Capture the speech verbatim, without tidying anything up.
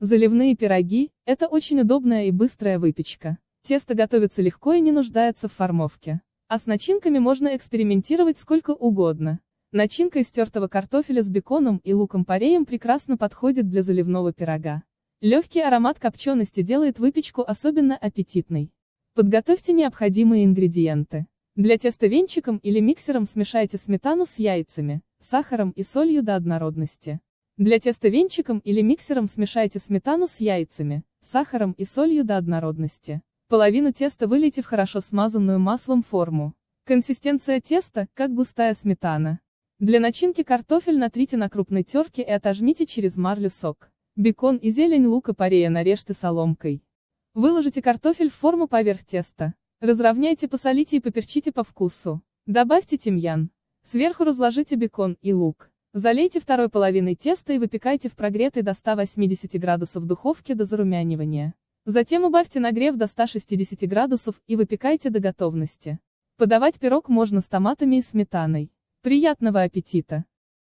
Заливные пироги – это очень удобная и быстрая выпечка. Тесто готовится легко и не нуждается в формовке. А с начинками можно экспериментировать сколько угодно. Начинка из тертого картофеля с беконом и луком-пореем прекрасно подходит для заливного пирога. Легкий аромат копчености делает выпечку особенно аппетитной. Подготовьте необходимые ингредиенты. Для теста венчиком или миксером смешайте сметану с яйцами, сахаром и солью до однородности. Для теста венчиком или миксером смешайте сметану с яйцами, сахаром и солью до однородности. Половину теста вылейте в хорошо смазанную маслом форму. Консистенция теста, как густая сметана. Для начинки картофель натрите на крупной терке и отожмите через марлю сок. Бекон и зелень лука-порея нарежьте соломкой. Выложите картофель в форму поверх теста. Разровняйте, посолите и поперчите по вкусу. Добавьте тимьян. Сверху разложите бекон и лук. Залейте второй половиной теста и выпекайте в прогретой до ста восьмидесяти градусов духовке до зарумянивания. Затем убавьте нагрев до ста шестидесяти градусов и выпекайте до готовности. Подавать пирог можно с томатами и сметаной. Приятного аппетита!